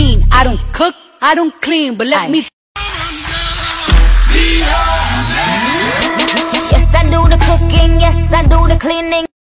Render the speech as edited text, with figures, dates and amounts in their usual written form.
mean. I don't cook, I don't clean, but let me. Yes, I do the cooking, yes, I do the cleaning.